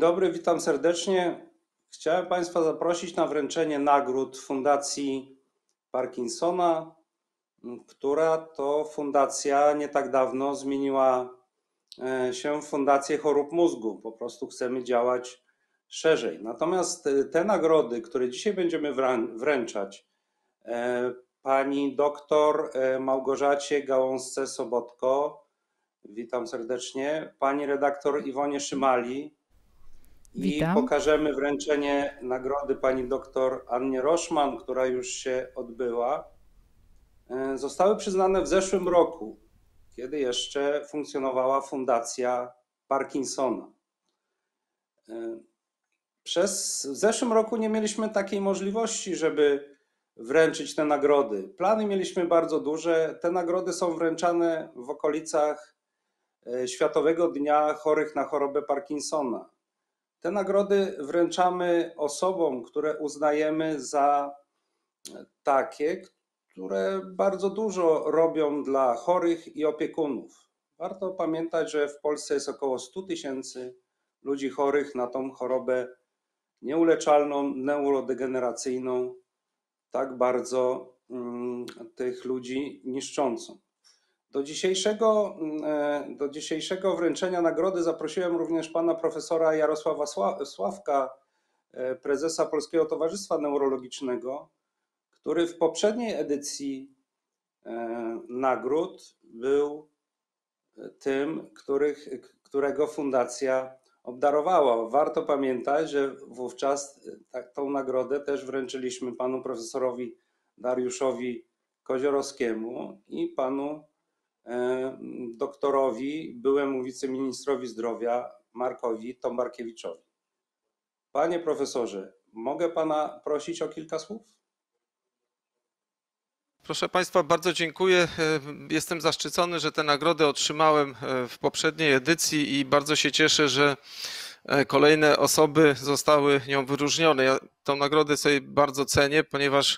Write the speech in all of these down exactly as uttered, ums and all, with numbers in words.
dobry, witam serdecznie. Chciałem Państwa zaprosić na wręczenie nagród Fundacji Parkinsona, która to fundacja nie tak dawno zmieniła się w Fundację Chorób Mózgu. Po prostu chcemy działać szerzej. Natomiast te nagrody, które dzisiaj będziemy wręczać, pani doktor Małgorzacie Gałązce-Sobotko, witam serdecznie, pani redaktor Iwonie Szymali i Witam. pokażemy wręczenie nagrody pani doktor Annie Roszman, która już się odbyła. Zostały przyznane w zeszłym roku, kiedy jeszcze funkcjonowała Fundacja Parkinsona. Przez w zeszłym roku nie mieliśmy takiej możliwości, żeby wręczyć te nagrody. Plany mieliśmy bardzo duże. Te nagrody są wręczane w okolicach Światowego Dnia Chorych na chorobę Parkinsona. Te nagrody wręczamy osobom, które uznajemy za takie, które bardzo dużo robią dla chorych i opiekunów. Warto pamiętać, że w Polsce jest około stu tysięcy ludzi chorych na tą chorobę nieuleczalną, neurodegeneracyjną, tak bardzo mm, tych ludzi niszczącą. Do dzisiejszego, do dzisiejszego wręczenia nagrody zaprosiłem również pana profesora Jarosława Sławka, prezesa Polskiego Towarzystwa Neurologicznego, który w poprzedniej edycji nagród był tym, których, którego fundacja obdarowała. Warto pamiętać, że wówczas tą nagrodę też wręczyliśmy panu profesorowi Dariuszowi Koziorowskiemu i panu doktorowi, byłemu wiceministrowi zdrowia Markowi Tombarkiewiczowi. Panie profesorze, mogę pana prosić o kilka słów? Proszę Państwa, bardzo dziękuję. Jestem zaszczycony, że tę nagrodę otrzymałem w poprzedniej edycji i bardzo się cieszę, że kolejne osoby zostały nią wyróżnione. Ja tę nagrodę sobie bardzo cenię, ponieważ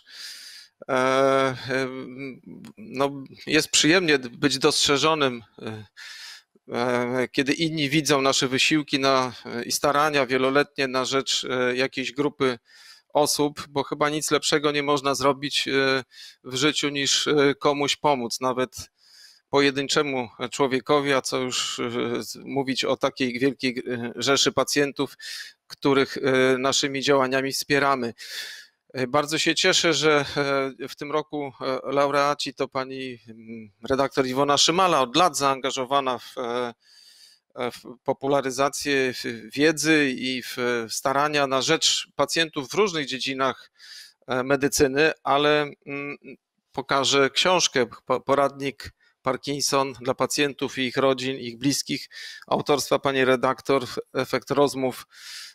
no, jest przyjemnie być dostrzeżonym, kiedy inni widzą nasze wysiłki na, i starania wieloletnie na rzecz jakiejś grupy osób, bo chyba nic lepszego nie można zrobić w życiu niż komuś pomóc, nawet pojedynczemu człowiekowi, a co już mówić o takiej wielkiej rzeszy pacjentów, których naszymi działaniami wspieramy. Bardzo się cieszę, że w tym roku laureaci to pani redaktor Iwona Szymala, od lat zaangażowana w, w popularyzację wiedzy i w starania na rzecz pacjentów w różnych dziedzinach medycyny, ale pokażę książkę, poradnik Parkinson dla pacjentów i ich rodzin, ich bliskich, autorstwa pani redaktor, efekt rozmów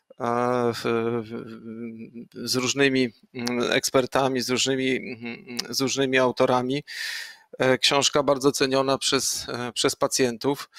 z różnymi ekspertami, z różnymi, z różnymi autorami. Książka bardzo ceniona przez, przez pacjentów.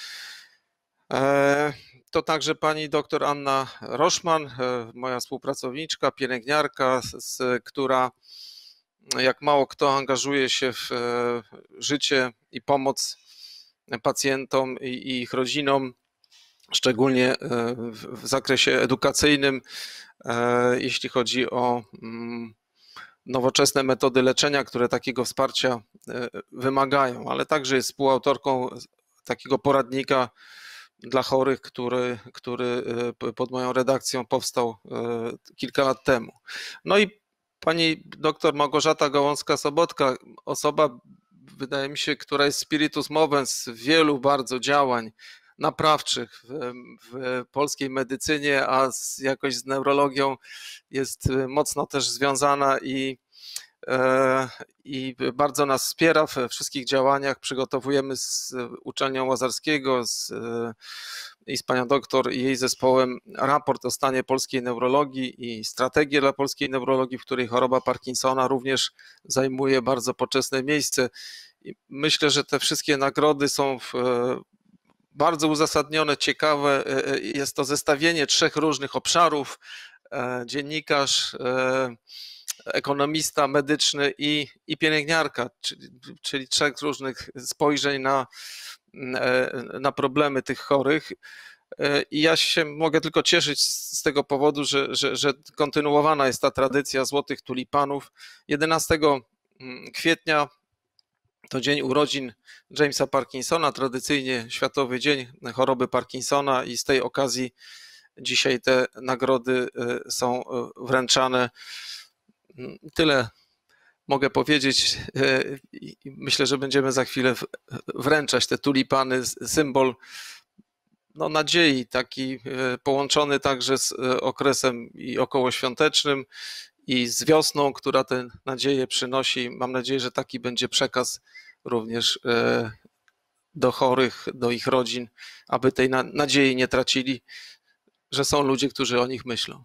To także pani doktor Anna Roszman, moja współpracowniczka, pielęgniarka, z, która jak mało kto angażuje się w życie i pomoc pacjentom i, i ich rodzinom, szczególnie w zakresie edukacyjnym, jeśli chodzi o nowoczesne metody leczenia, które takiego wsparcia wymagają, ale także jest współautorką takiego poradnika dla chorych, który, który pod moją redakcją powstał kilka lat temu. No i pani doktor Małgorzata Gałązka-Sobotka, osoba, wydaje mi się, która jest spiritus movens wielu bardzo działań naprawczych w, w polskiej medycynie, a z, jakoś z neurologią jest mocno też związana i, e, i bardzo nas wspiera we wszystkich działaniach. Przygotowujemy z uczelnią Łazarskiego z, i z panią doktor i jej zespołem raport o stanie polskiej neurologii i strategię dla polskiej neurologii, w której choroba Parkinsona również zajmuje bardzo poczesne miejsce. I myślę, że te wszystkie nagrody są w, bardzo uzasadnione, ciekawe. Jest to zestawienie trzech różnych obszarów: dziennikarz, ekonomista medyczny i, i pielęgniarka, czyli, czyli trzech różnych spojrzeń na, na problemy tych chorych. I ja się mogę tylko cieszyć z tego powodu, że, że, że kontynuowana jest ta tradycja złotych tulipanów. jedenastego kwietnia to dzień urodzin Jamesa Parkinsona, tradycyjnie Światowy Dzień Choroby Parkinsona, i z tej okazji dzisiaj te nagrody są wręczane. Tyle mogę powiedzieć. Myślę, że będziemy za chwilę wręczać te tulipany, symbol no, nadziei, taki połączony także z okresem i okołoświątecznym i z wiosną, która tę nadzieję przynosi. Mam nadzieję, że taki będzie przekaz również do chorych, do ich rodzin, aby tej nadziei nie tracili, że są ludzie, którzy o nich myślą.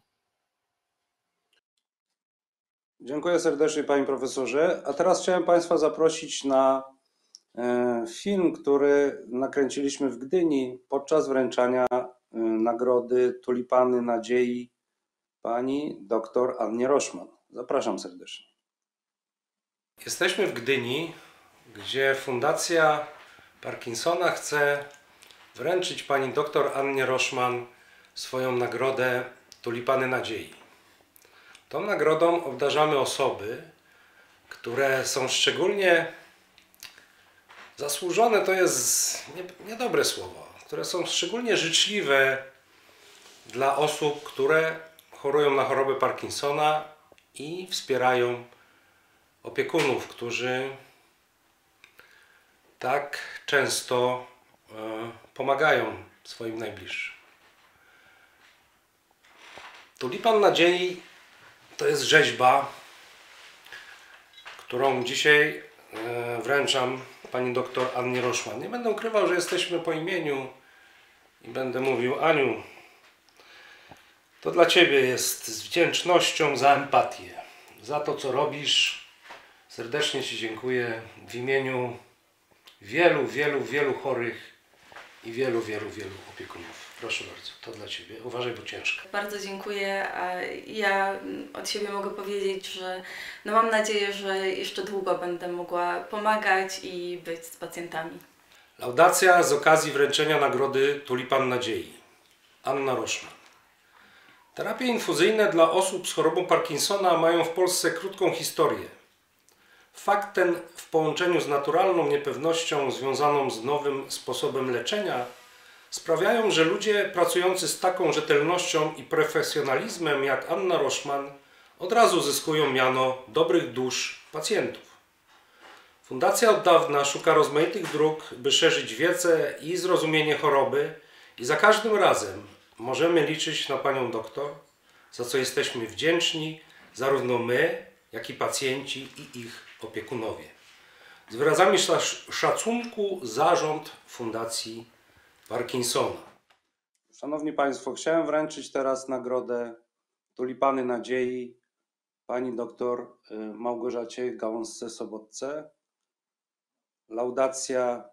Dziękuję serdecznie, panie profesorze. A teraz chciałem państwa zaprosić na film, który nakręciliśmy w Gdyni podczas wręczania nagrody Tulipany Nadziei pani doktor Annie Roszman. Zapraszam serdecznie. Jesteśmy w Gdyni, gdzie Fundacja Parkinsona chce wręczyć pani doktor Annie Roszman swoją nagrodę Tulipany Nadziei. Tą nagrodą obdarzamy osoby, które są szczególnie zasłużone, to jest niedobre słowo, które są szczególnie życzliwe dla osób, które chorują na chorobę Parkinsona i wspierają opiekunów, którzy tak często pomagają swoim najbliższym. Tulipan Nadziei to jest rzeźba, którą dzisiaj wręczam pani doktor Annie Roszman. Nie będę ukrywał, że jesteśmy po imieniu i będę mówił: Aniu, to dla ciebie jest z wdzięcznością za empatię, za to, co robisz. Serdecznie ci dziękuję w imieniu wielu, wielu, wielu chorych i wielu, wielu, wielu opiekunów. Proszę bardzo, to dla ciebie. Uważaj, bo ciężko. Bardzo dziękuję. Ja od siebie mogę powiedzieć, że no mam nadzieję, że jeszcze długo będę mogła pomagać i być z pacjentami. Laudacja z okazji wręczenia nagrody Tulipan Nadziei. Anna Roszman. Terapie infuzyjne dla osób z chorobą Parkinsona mają w Polsce krótką historię. Fakt ten w połączeniu z naturalną niepewnością związaną z nowym sposobem leczenia sprawiają, że ludzie pracujący z taką rzetelnością i profesjonalizmem jak Anna Roszman od razu zyskują miano dobrych dusz pacjentów. Fundacja od dawna szuka rozmaitych dróg, by szerzyć wiedzę i zrozumienie choroby, i za każdym razem możemy liczyć na panią doktor, za co jesteśmy wdzięczni zarówno my, jak i pacjenci i ich opiekunowie. Z wyrazami szacunku zarząd Fundacji Parkinsona. Szanowni Państwo, chciałem wręczyć teraz nagrodę Tulipany Nadziei pani doktor Małgorzacie Gałązce-Sobotce. Laudacja,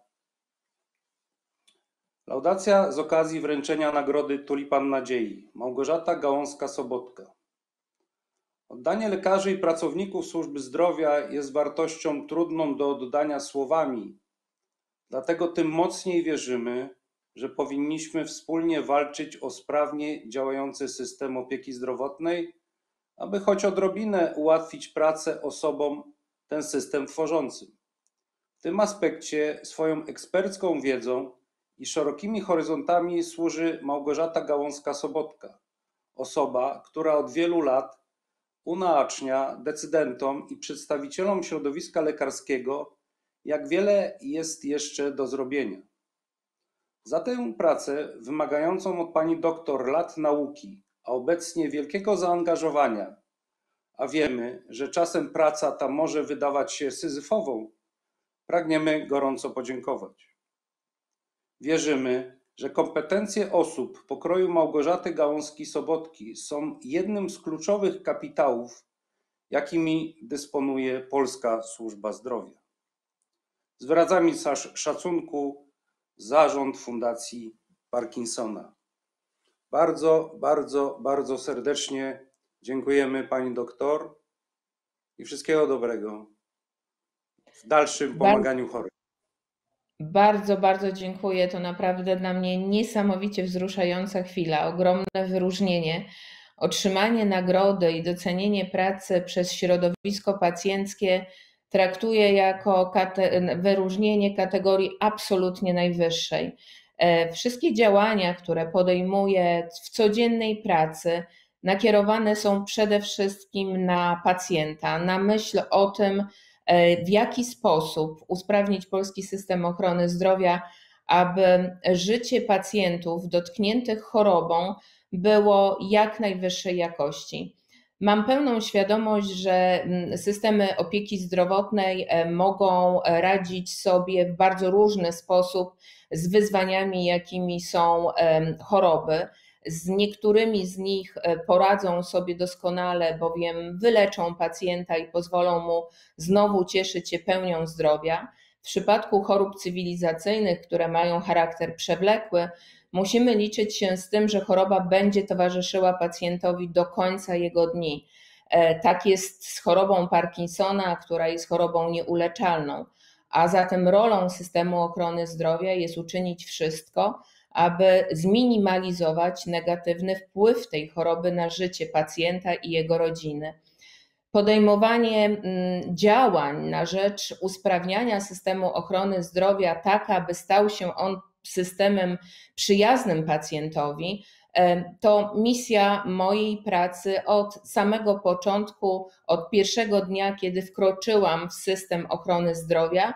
laudacja z okazji wręczenia nagrody Tulipan Nadziei. Małgorzata Gałązka-Sobotka. Oddanie lekarzy i pracowników służby zdrowia jest wartością trudną do oddania słowami, dlatego tym mocniej wierzymy, że powinniśmy wspólnie walczyć o sprawnie działający system opieki zdrowotnej, aby choć odrobinę ułatwić pracę osobom ten system tworzącym. W tym aspekcie swoją ekspercką wiedzą i szerokimi horyzontami służy Małgorzata Gałązka-Sobotka, osoba, która od wielu lat unaocznia decydentom i przedstawicielom środowiska lekarskiego, jak wiele jest jeszcze do zrobienia. Za tę pracę, wymagającą od pani doktor lat nauki, a obecnie wielkiego zaangażowania, a wiemy, że czasem praca ta może wydawać się syzyfową, pragniemy gorąco podziękować. Wierzymy, że kompetencje osób pokroju Małgorzaty Gałązki-Sobotki są jednym z kluczowych kapitałów, jakimi dysponuje polska służba zdrowia. Z wyrazami szacunku zarząd Fundacji Parkinsona. Bardzo, bardzo, bardzo serdecznie dziękujemy pani doktor i wszystkiego dobrego w dalszym pomaganiu chorym. Bardzo, bardzo dziękuję. To naprawdę dla mnie niesamowicie wzruszająca chwila, ogromne wyróżnienie. Otrzymanie nagrody i docenienie pracy przez środowisko pacjenckie traktuję jako kate- wyróżnienie kategorii absolutnie najwyższej. E, Wszystkie działania, które podejmuję w codziennej pracy, nakierowane są przede wszystkim na pacjenta, na myśl o tym, w jaki sposób usprawnić polski system ochrony zdrowia, aby życie pacjentów dotkniętych chorobą było jak najwyższej jakości. Mam pełną świadomość, że systemy opieki zdrowotnej mogą radzić sobie w bardzo różny sposób z wyzwaniami, jakimi są choroby. Z niektórymi z nich poradzą sobie doskonale, bowiem wyleczą pacjenta i pozwolą mu znowu cieszyć się pełnią zdrowia. W przypadku chorób cywilizacyjnych, które mają charakter przewlekły, musimy liczyć się z tym, że choroba będzie towarzyszyła pacjentowi do końca jego dni. Tak jest z chorobą Parkinsona, która jest chorobą nieuleczalną. A zatem rolą systemu ochrony zdrowia jest uczynić wszystko, aby zminimalizować negatywny wpływ tej choroby na życie pacjenta i jego rodziny. Podejmowanie działań na rzecz usprawniania systemu ochrony zdrowia tak, aby stał się on systemem przyjaznym pacjentowi, to misja mojej pracy od samego początku, od pierwszego dnia, kiedy wkroczyłam w system ochrony zdrowia.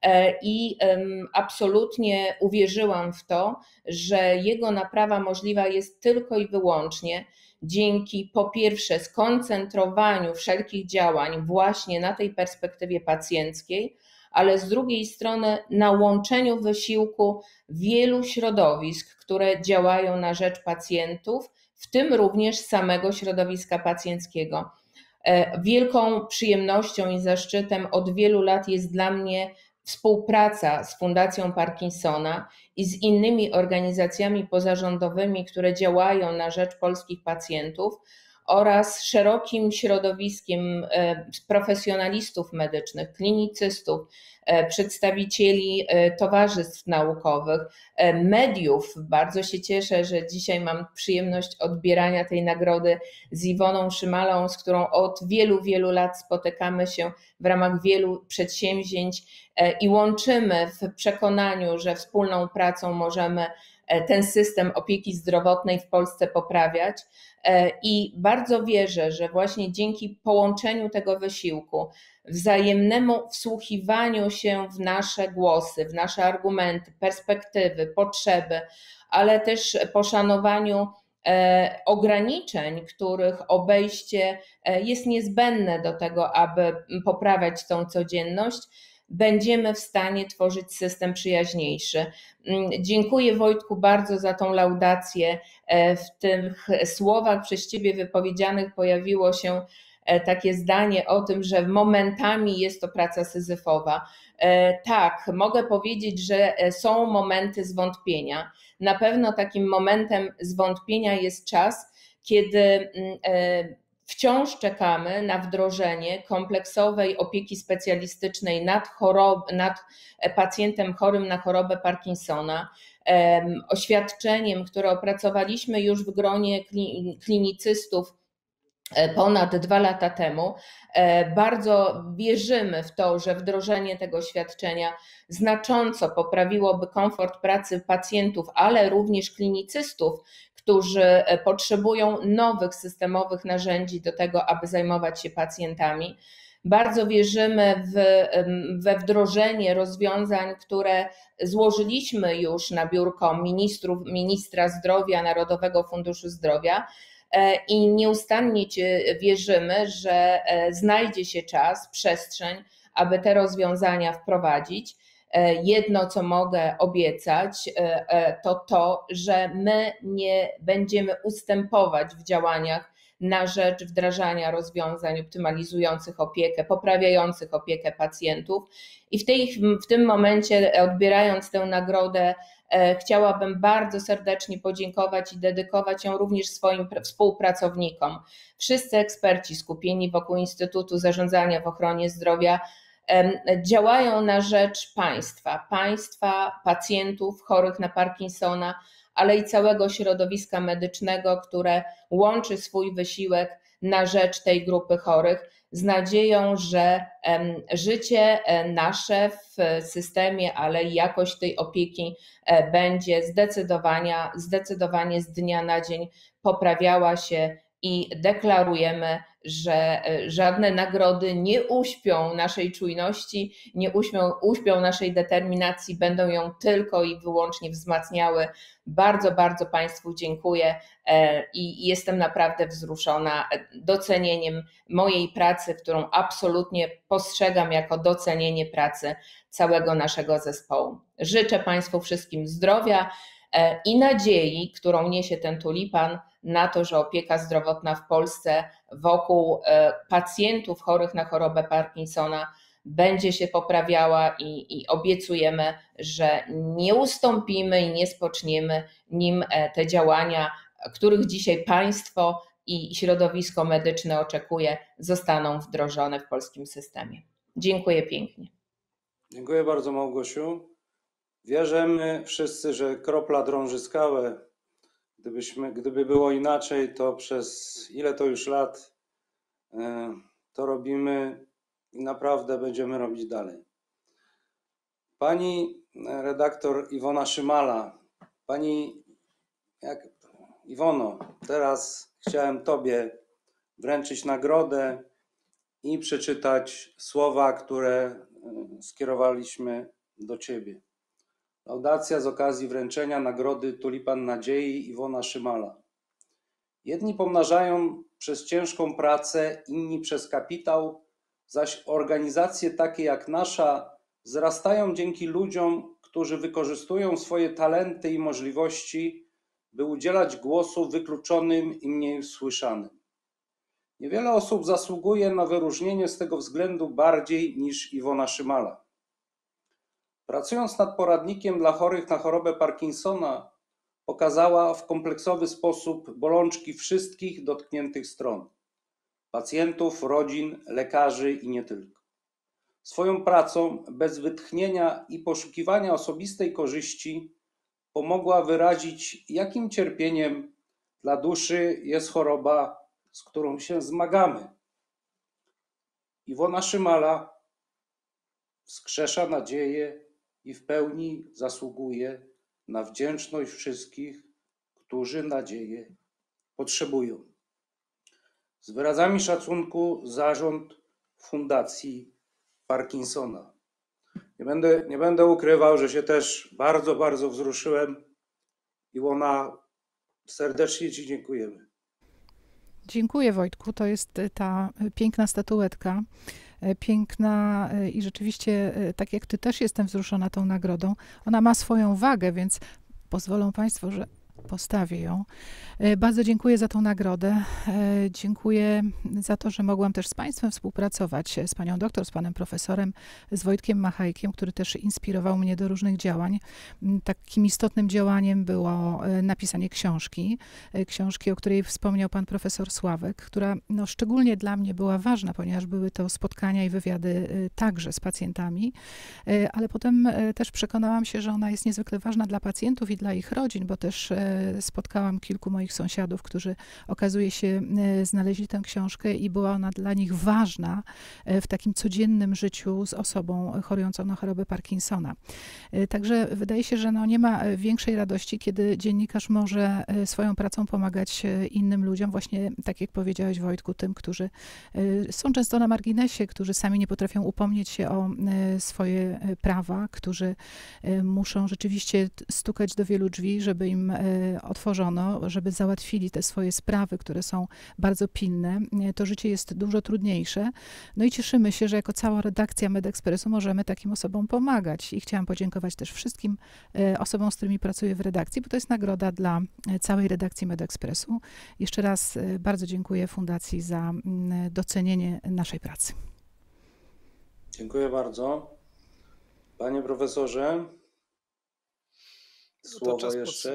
I absolutnie uwierzyłam w to, że jego naprawa możliwa jest tylko i wyłącznie dzięki po pierwsze skoncentrowaniu wszelkich działań właśnie na tej perspektywie pacjenckiej, ale z drugiej strony na łączeniu wysiłku wielu środowisk, które działają na rzecz pacjentów, w tym również samego środowiska pacjenckiego. Wielką przyjemnością i zaszczytem od wielu lat jest dla mnie współpraca z Fundacją Parkinsona i z innymi organizacjami pozarządowymi, które działają na rzecz polskich pacjentów oraz szerokim środowiskiem profesjonalistów medycznych, klinicystów, przedstawicieli towarzystw naukowych, mediów. Bardzo się cieszę, że dzisiaj mam przyjemność odbierania tej nagrody z Iwoną Szymalą, z którą od wielu, wielu lat spotykamy się w ramach wielu przedsięwzięć i łączymy w przekonaniu, że wspólną pracą możemy ten system opieki zdrowotnej w Polsce poprawiać. I bardzo wierzę, że właśnie dzięki połączeniu tego wysiłku, wzajemnemu wsłuchiwaniu się w nasze głosy, w nasze argumenty, perspektywy, potrzeby, ale też poszanowaniu ograniczeń, których obejście jest niezbędne do tego, aby poprawiać tą codzienność, będziemy w stanie tworzyć system przyjaźniejszy. Dziękuję Wojtku bardzo za tą laudację. W tych słowach przez Ciebie wypowiedzianych pojawiło się takie zdanie o tym, że momentami jest to praca syzyfowa. Tak, mogę powiedzieć, że są momenty zwątpienia. Na pewno takim momentem zwątpienia jest czas, kiedy wciąż czekamy na wdrożenie kompleksowej opieki specjalistycznej nad, chorob, nad pacjentem chorym na chorobę Parkinsona. Oświadczeniem, które opracowaliśmy już w gronie klinicystów ponad dwa lata temu. Bardzo wierzymy w to, że wdrożenie tego świadczenia znacząco poprawiłoby komfort pracy pacjentów, ale również klinicystów, którzy potrzebują nowych systemowych narzędzi do tego, aby zajmować się pacjentami. Bardzo wierzymy w, we wdrożenie rozwiązań, które złożyliśmy już na biurko ministrów, ministra zdrowia, Narodowego Funduszu Zdrowia i nieustannie wierzymy, że znajdzie się czas, przestrzeń, aby te rozwiązania wprowadzić. Jedno, co mogę obiecać, to to, że my nie będziemy ustępować w działaniach na rzecz wdrażania rozwiązań optymalizujących opiekę, poprawiających opiekę pacjentów. I w, tej, w tym momencie, odbierając tę nagrodę, chciałabym bardzo serdecznie podziękować i dedykować ją również swoim współpracownikom. Wszyscy eksperci skupieni wokół Instytutu Zarządzania w Ochronie Zdrowia działają na rzecz państwa, państwa, pacjentów chorych na Parkinsona, ale i całego środowiska medycznego, które łączy swój wysiłek na rzecz tej grupy chorych, z nadzieją, że życie nasze w systemie, ale i jakość tej opieki będzie zdecydowanie, zdecydowanie z dnia na dzień poprawiała się i deklarujemy, że żadne nagrody nie uśpią naszej czujności, nie uśpią, uśpią naszej determinacji, będą ją tylko i wyłącznie wzmacniały. Bardzo, bardzo Państwu dziękuję i jestem naprawdę wzruszona docenieniem mojej pracy, którą absolutnie postrzegam jako docenienie pracy całego naszego zespołu. Życzę Państwu wszystkim zdrowia i nadziei, którą niesie ten tulipan, na to, że opieka zdrowotna w Polsce wokół pacjentów chorych na chorobę Parkinsona będzie się poprawiała i, i obiecujemy, że nie ustąpimy i nie spoczniemy, nim te działania, których dzisiaj państwo i środowisko medyczne oczekuje, zostaną wdrożone w polskim systemie. Dziękuję pięknie. Dziękuję bardzo, Małgosiu. Wierzymy wszyscy, że kropla drąży skałę. Gdybyśmy, gdyby było inaczej, to przez ile to już lat to robimy i naprawdę będziemy robić dalej. Pani redaktor Iwona Szymala, pani jak, Iwono, teraz chciałem Tobie wręczyć nagrodę i przeczytać słowa, które skierowaliśmy do Ciebie. Laudacja z okazji wręczenia nagrody Tulipan Nadziei Iwona Szymala. Jedni pomnażają przez ciężką pracę, inni przez kapitał, zaś organizacje takie jak nasza wzrastają dzięki ludziom, którzy wykorzystują swoje talenty i możliwości, by udzielać głosu wykluczonym i mniej słyszanym. Niewiele osób zasługuje na wyróżnienie z tego względu bardziej niż Iwona Szymala. Pracując nad poradnikiem dla chorych na chorobę Parkinsona, pokazała w kompleksowy sposób bolączki wszystkich dotkniętych stron: pacjentów, rodzin, lekarzy i nie tylko. Swoją pracą, bez wytchnienia i poszukiwania osobistej korzyści, pomogła wyrazić, jakim cierpieniem dla duszy jest choroba, z którą się zmagamy. Iwona Szymala wskrzesza nadzieję i w pełni zasługuje na wdzięczność wszystkich, którzy nadzieję potrzebują. Z wyrazami szacunku zarząd Fundacji Parkinsona. Nie będę, nie będę ukrywał, że się też bardzo, bardzo wzruszyłem. Iwona, serdecznie Ci dziękujemy. Dziękuję, Wojtku. To jest ta piękna statuetka. Piękna i rzeczywiście, tak jak Ty też jestem wzruszona tą nagrodą. Ona ma swoją wagę, więc pozwolą Państwo, że postawię ją. Bardzo dziękuję za tą nagrodę. Dziękuję za to, że mogłam też z Państwem współpracować, z Panią doktor, z Panem profesorem, z Wojtkiem Machajkiem, który też inspirował mnie do różnych działań. Takim istotnym działaniem było napisanie książki. Książki, o której wspomniał Pan profesor Sławek, która no, szczególnie dla mnie była ważna, ponieważ były to spotkania i wywiady także z pacjentami, ale potem też przekonałam się, że ona jest niezwykle ważna dla pacjentów i dla ich rodzin, bo też spotkałam kilku moich sąsiadów, którzy okazuje się znaleźli tę książkę i była ona dla nich ważna w takim codziennym życiu z osobą chorującą na chorobę Parkinsona. Także wydaje się, że no nie ma większej radości, kiedy dziennikarz może swoją pracą pomagać innym ludziom, właśnie tak jak powiedziałeś, Wojtku, tym, którzy są często na marginesie, którzy sami nie potrafią upomnieć się o swoje prawa, którzy muszą rzeczywiście stukać do wielu drzwi, żeby im otworzono, żeby załatwili te swoje sprawy, które są bardzo pilne. To życie jest dużo trudniejsze. No i cieszymy się, że jako cała redakcja MedExpressu możemy takim osobom pomagać. I chciałam podziękować też wszystkim osobom, z którymi pracuję w redakcji, bo to jest nagroda dla całej redakcji MedExpressu. Jeszcze raz bardzo dziękuję Fundacji za docenienie naszej pracy. Dziękuję bardzo. Panie profesorze, słowo jeszcze.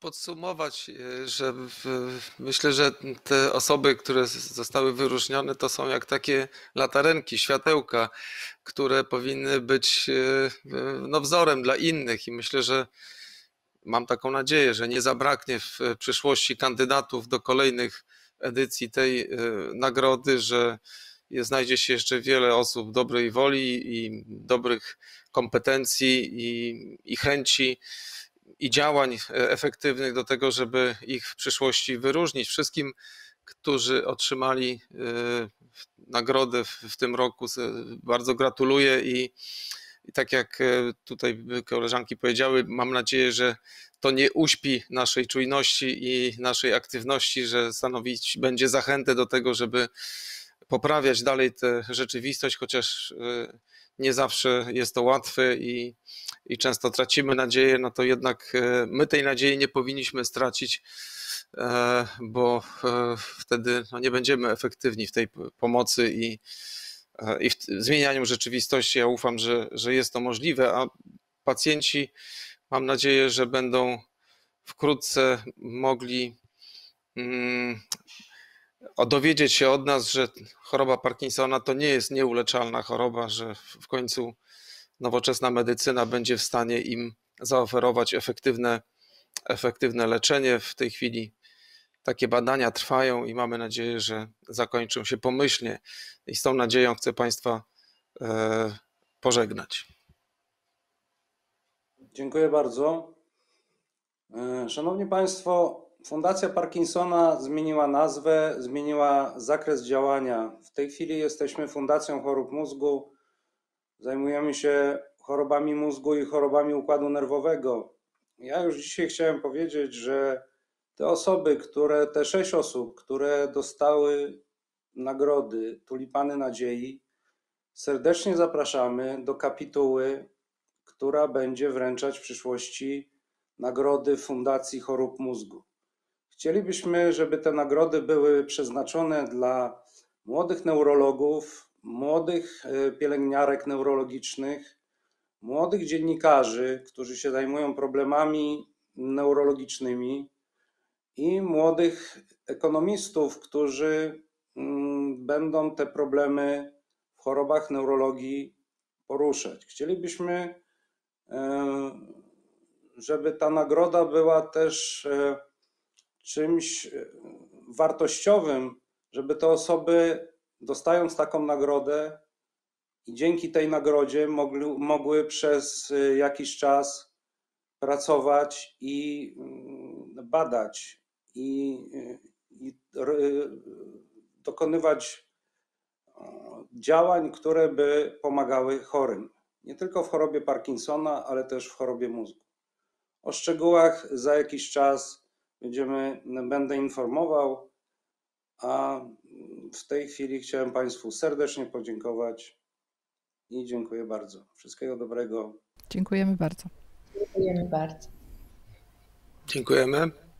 podsumować, że w, myślę, że te osoby, które zostały wyróżnione, to są jak takie latarenki, światełka, które powinny być no, wzorem dla innych i myślę, że mam taką nadzieję, że nie zabraknie w przyszłości kandydatów do kolejnych edycji tej nagrody, że znajdzie się jeszcze wiele osób dobrej woli i dobrych kompetencji i, i chęci i działań efektywnych do tego, żeby ich w przyszłości wyróżnić. Wszystkim, którzy otrzymali nagrodę w tym roku, bardzo gratuluję i, i tak jak tutaj koleżanki powiedziały, mam nadzieję, że to nie uśpi naszej czujności i naszej aktywności, że stanowić będzie zachętę do tego, żeby poprawiać dalej tę rzeczywistość, chociaż nie zawsze jest to łatwe i, i często tracimy nadzieję, no to jednak my tej nadziei nie powinniśmy stracić, bo wtedy no nie będziemy efektywni w tej pomocy i, i w zmienianiu rzeczywistości. Ja ufam, że, że jest to możliwe, a pacjenci mam nadzieję, że będą wkrótce mogli mm, dowiedzieć się od nas, że choroba Parkinsona to nie jest nieuleczalna choroba, że w końcu nowoczesna medycyna będzie w stanie im zaoferować efektywne, efektywne leczenie. W tej chwili takie badania trwają i mamy nadzieję, że zakończą się pomyślnie. I z tą nadzieją chcę Państwa e, pożegnać. Dziękuję bardzo. Szanowni Państwo, Fundacja Parkinsona zmieniła nazwę, zmieniła zakres działania. W tej chwili jesteśmy Fundacją Chorób Mózgu. Zajmujemy się chorobami mózgu i chorobami układu nerwowego. Ja już dzisiaj chciałem powiedzieć, że te osoby, które, te sześć osób, które dostały nagrody Tulipany Nadziei, serdecznie zapraszamy do kapituły, która będzie wręczać w przyszłości nagrody Fundacji Chorób Mózgu. Chcielibyśmy, żeby te nagrody były przeznaczone dla młodych neurologów, młodych pielęgniarek neurologicznych, młodych dziennikarzy, którzy się zajmują problemami neurologicznymi i młodych ekonomistów, którzy będą te problemy w chorobach neurologii poruszać. Chcielibyśmy, żeby ta nagroda była też czymś wartościowym, żeby te osoby, dostając taką nagrodę i dzięki tej nagrodzie mogli, mogły przez jakiś czas pracować i badać i, i dokonywać działań, które by pomagały chorym. Nie tylko w chorobie Parkinsona, ale też w chorobie mózgu. O szczegółach za jakiś czas będziemy, będę informował, a w tej chwili chciałem Państwu serdecznie podziękować i dziękuję bardzo. Wszystkiego dobrego. Dziękujemy bardzo. Dziękujemy bardzo. Dziękujemy.